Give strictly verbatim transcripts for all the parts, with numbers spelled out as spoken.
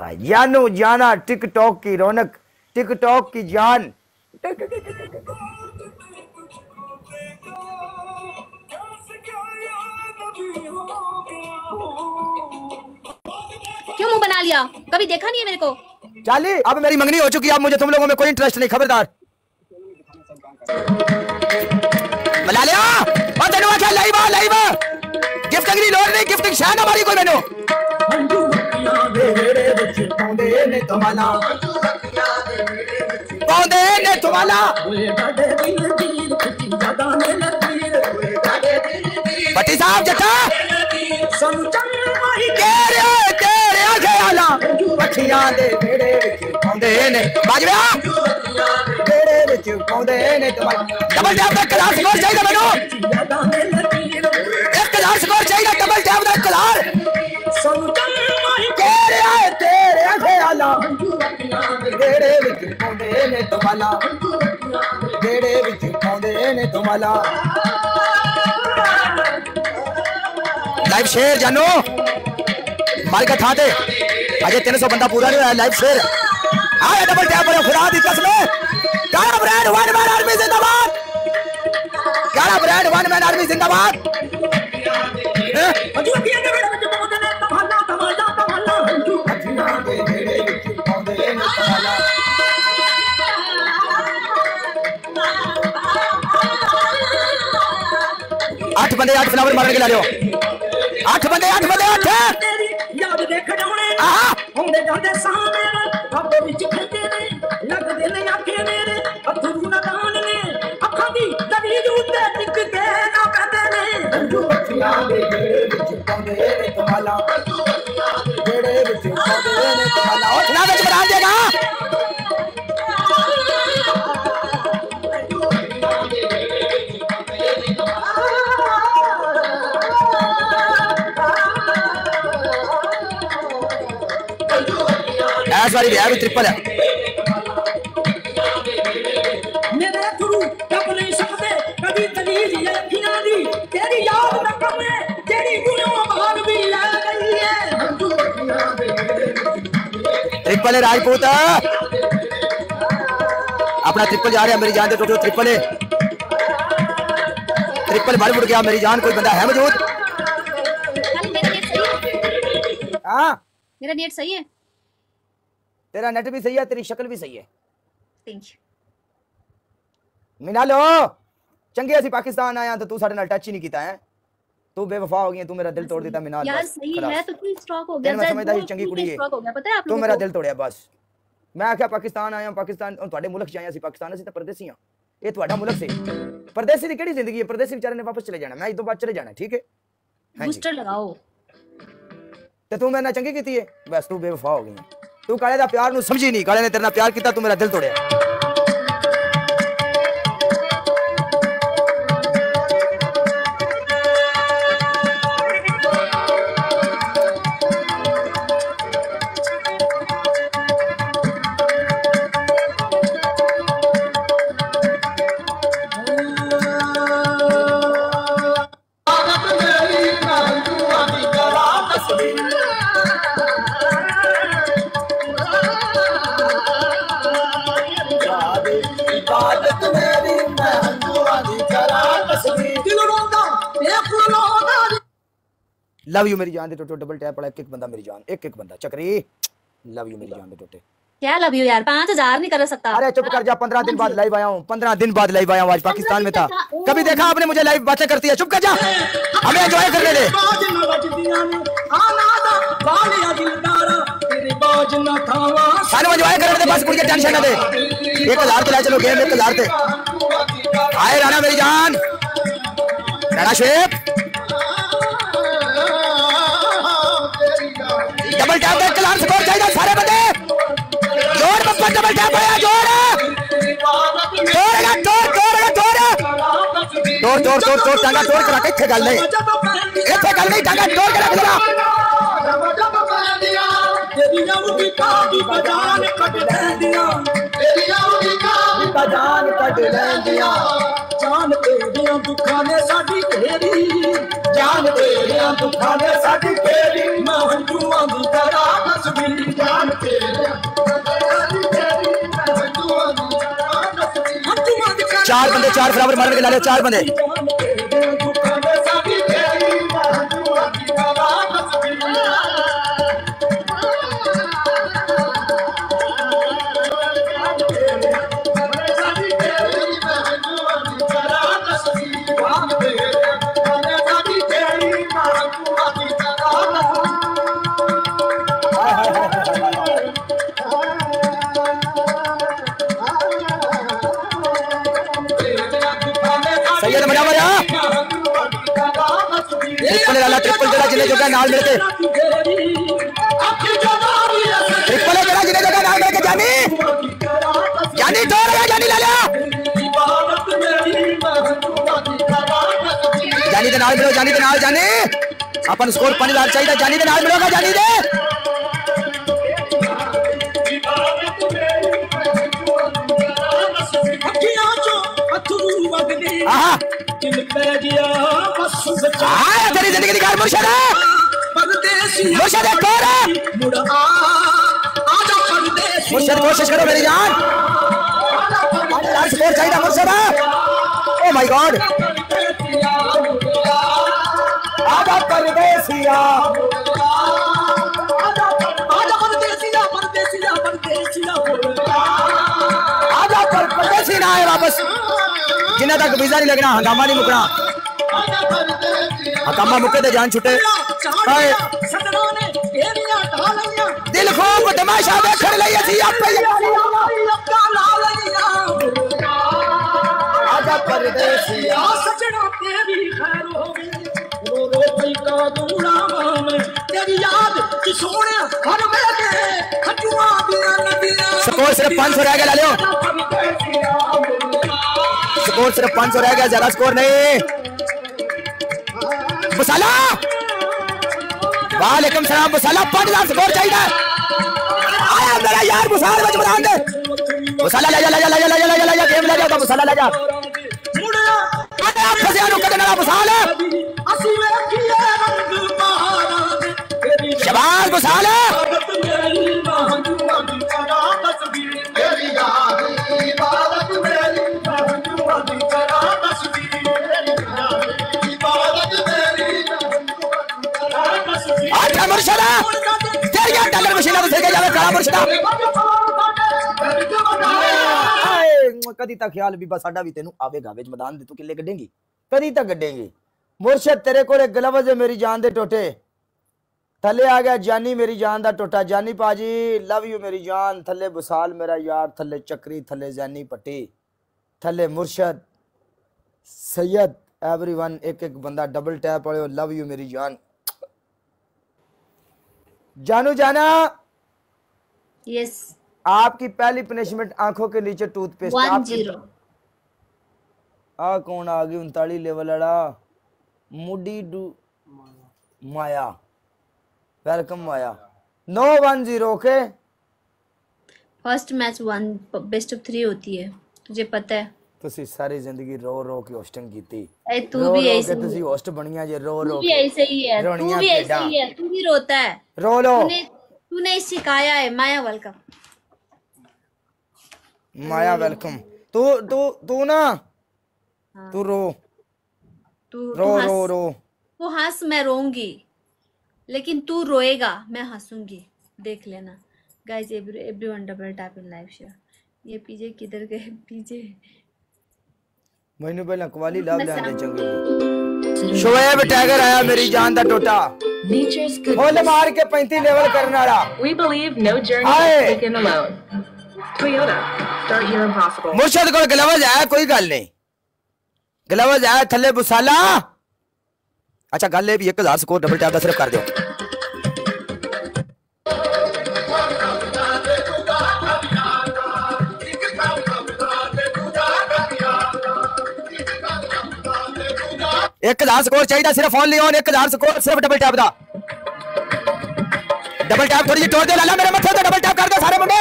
जानू जाना टिकटॉक की रौनक, टिकटॉक की जान। क्यों मुंह बना लिया? कभी देखा नहीं है मेरे को। चाली अब मेरी मंगनी हो चुकी है, अब मुझे तुम लोगों में कोई इंटरेस्ट नहीं, खबरदार। बुला लिया और तेनू आख्या लाइव आ लाइव गिफ्ट अगली लोड नहीं, गिफ्टिंग शान हमारी कोई मैनू पौंदे ने तुम्हारा पौंदे ने तुम्हारा भट्टी साहब जट्टा तेरे तेरे ख्याला पछियां दे बेड़े विच पौंदे ने बाजवा बेड़े विच पौंदे ने तुम्हारा डबल टैप दा क्लास स्कोर चाहिए मैनू, एक क्लास स्कोर चाहिए डबल टैप दा क्लास तेरे तेरे ख्याला बेड़े विच पौंदे ने तुम्हारा बेड़े विच पौंदे ने तुम्हारा। लाइव शेयर जानो मार का था दे अजय तीन सौ बंदा पूरा नहीं हुआ। लाइव शेयर आया डबल टैप पर खुदा दी कसम काला ब्रांड वन मैन आर्मी जिंदाबाद, काला ब्रांड वन मैन आर्मी जिंदाबाद। आठ बंदे आठ फ्लावर मारने के ला रहे हो, आठ बंदे आठ बंदे आठ याद देख जाने होंदे जाते सामने अब विच खते ने लगदे ने आखे मेरे अधरू ना दान ने अखां दी दरी उते टिक के ना कहते ने अंजू बच्चियां दे बेड़े विच पौंदे ने तुम्हारा बेड़े विच पौंदे ने तुम्हारा उठना विच बना देगा। ऐस वाली भी ट्रिपल है मेरे गुरु कब नहीं सकते कभी तलीज ये अखियां दी तेरी याद न कमे तेरी गुणों भाग भी ला गई है। ट्रिपल है राजपूत अपना ट्रिपल जा रहा है, मेरी जान दे टोटल ट्रिपल है, ट्रिपल भर मुड़ गया मेरी जान। कोई बंदा है मौजूद? हाँ मेरा नेट सही है, तेरा नेट भी सही है, तेरी शक्ल भी सही है। Thank you. मिना लो चंगे असी पाकिस्तान आया तो तू साडे नाल टच ही नहीं कीता है, तू बेवफा हो गई, तू मेरा दिल तोड़ देता। मिना यार सही है तो क्यों स्ट्रोक हो गया? मैं समझदा ही चंगी कुड़ी है, स्ट्रोक हो गया पता है आप लोगों को? तू मेरा दिल तोड़या बस। मैं आख्या पाकिस्तान आया, पाकिस्तान ਤੁਹਾਡੇ मुल्क च आया सी, पाकिस्तान ਅਸੀਂ ਤਾਂ परदेसी हां, ਇਹ ਤੁਹਾਡਾ मुल्क ਸੀ। परदेसी ਦੀ ਕਿਹੜੀ ਜ਼ਿੰਦਗੀ ਹੈ? परदेसी ਵਿਚਾਰੇ ਨੇ ਵਾਪਸ ਚਲੇ ਜਾਣਾ, ਮੈਂ ਇਸ ਤੋਂ ਬਾਅਦ ਚਲੇ ਜਾਣਾ, ठीक है? बूस्टर लगाओ ਤੇ ਤੂੰ ਮੇਰੇ ਨਾਲ ਚੰਗੀ ਕੀਤੀ ਹੈ, ਬਸ ਤੂੰ ਬੇਵਫਾ ਹੋ ਗਈ। तू काले दा प्यार नू समझी नहीं, काले ने तेरे नाल प्यार किया, तू मेरा दिल तोड़या। लव यू मेरी जान दे टोटे, डबल टैप वाला एक एक बंदा मेरी जान, एक एक बंदा चक्री लव यू मेरी जान दे टोटे। क्या लव यू यार? पांच हजार नहीं कर सकता? अरे चुप कर जा, पंद्रह दिन बाद लाइव आया हूँ, पंद्रह दिन बाद लाइव आया हूँ, आज पाकिस्तान में था। कभी देखा आपने मुझे लाइव बातें करती है? चुप कर जा, हमें एंजॉय करने दे। सानू एंजॉय करने दे बस, कोई टेंशन ना दे। एक हजार पे ला चलो गेम, एक हजार पे आए राना मेरी जान, राना शेप डबल टैप पे क्लास स्कोर चाहिए सारे बंदे, जोर बप्पा डबल टैप आया, जोर जोर लगा, जोर जोर लगा, जोर जोर जोर जोर जोर टांगा जोर करा के इत्थे गल नहीं, इत्थे गल नहीं, टांगा जोर करा जरा तेरी जाऊंगी काटी बजान कट लेंदिया, तेरी जाऊंगी काटी बजान कट लेंदिया, जान तेरियां दुखां ने साडी घेरी, जान जान तेरे दुखां दे साडी तेरी मैं हंझूआं दी तरह नसदी जान तेरे चार बंदे चार बराबर मारने के लाले चार बंदे ट्रिपल लाला ट्रिपल जरा जिन्हें जगह नाल मिलके ट्रिपल जरा जिन्हें जगह नाल मिलके जानी जानी दौड़ गया जानी लाला जानी दे नाल मिलो जानी दे नाल जानी अपन स्कोर पानी लाल चाहिए जानी दे नाल मिलोगा जानी दे आहा आया तेरी जिंदगी की कार मुर्शद मुर्शद कौन है मुर्शद कोशिश करो मेरी जान स्कोर चाहिए मुर्शद ओ माय गॉड आजा परदेसिया आजा परदेसी ना आए वापस जिन्हें तक वीजा नहीं लगना हंगामा नहीं मुकना हंगामा मुके ते जान छुटे दिल खूब तमाशा देखने लई थी आपे आजा परदेसिया सजना तेरी खैर होवे रो रो पई का दूना में तेरी याद कि सोने हर वेले खजुआ दिया नदियां स्कोर सिर्फ पाँच सौ रह गया लालियो स्कोर सिर्फ पाँच सौ रह गया ज्यादा स्कोर नहीं बुसाला वालेकुम सलाम बुसाला पाँच हजार स्कोर चाहिए आया मेरा यार बुसाल बच बना दे बुसाला ले जा ले जा ले जा ले जा ले जा गेम ले जा तो बुसाला ले जा अरे आप फसे नु कदे ना बुसाल शबाश बुसाल मुर्शदा तेरी डॉलर मशीना तो सके जावे काला मुर्शदा कदी तक ख्याल भी बस साडा भी तेनु आवेगा विच मैदान दे तू किले गड्डेंगी कदी तक गड्डेंगी मुर्शद तेरे कोले ग्लव्स है मेरी जान दे टोटे थले आ गया जानी मेरी जान दा टोटा जानी पाजी लव यू मेरी जान थले बुसाल मेरा यार थले चक्री थले जैनी पट्टी थले मुर्शद सैयद एवरीवन एक एक बंदा डबल टैप पड़े लव यू मेरी जान जानू जाना यस आपकी पहली पनिशमेंट आंखों के नीचे टूथपेस्ट वन जीरो आ कौन आ गई उनतालीस लेवल वाला मुडी डू Maya welcome Maya no one zero okay first match one best of three होती है तुझे पता है तुसी सारी जिंदगी रो रो के होस्टिंग कीती ए तू भी ऐसे तुसी होस्ट बनिया जे रो रो तू भी ऐसे ही है तू भी ऐसे ही है तू भी रोता है रो लो तूने तूने सिखाया है माया वेलकम माया वेलकम तू तू तू ना तू रो तू रो रो रो तू हंस मैं रोऊंगी लेकिन तू रोएगा मैं हंसूंगी देख लेना guys everyone double tap in live share ये पीजे किधर गए पीजे मैंने पहले कवाली लाभ लेने चंगे शोएब टाइगर आया मेरी जान दा टोटा होल मार के पैंतीस लेवल करने वाला We believe no journey is taken alone. Toyota, start your impossible. मुर्शद को ग्लव्स है कोई गल नहीं ग्लव्स है थल्ले बुसाला अच्छा गल है भी एक हजार स्कोर डबल टैप का सिर्फ कर दो एक हजार स्कोर चाहिए सिर्फ ओनली ऑन एक हजार स्कोर सिर्फ डबल टैप दा डबल टैप थोड़ी जी तोड़ दे लाला मेरे मत्थे तो डबल टैप कर दो सारे मुंडे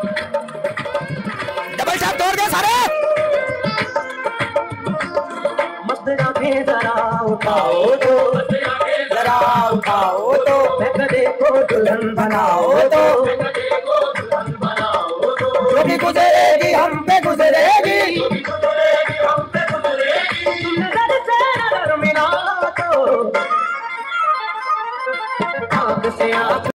डबल टैप तोड़ दे सारे मस्त राधे जरा उठाओ जो दुल्हन बनाओ तो, जो भी गुजरेगी हम पे गुजरेगी, नजर से नजर मिला तो आँख से आँख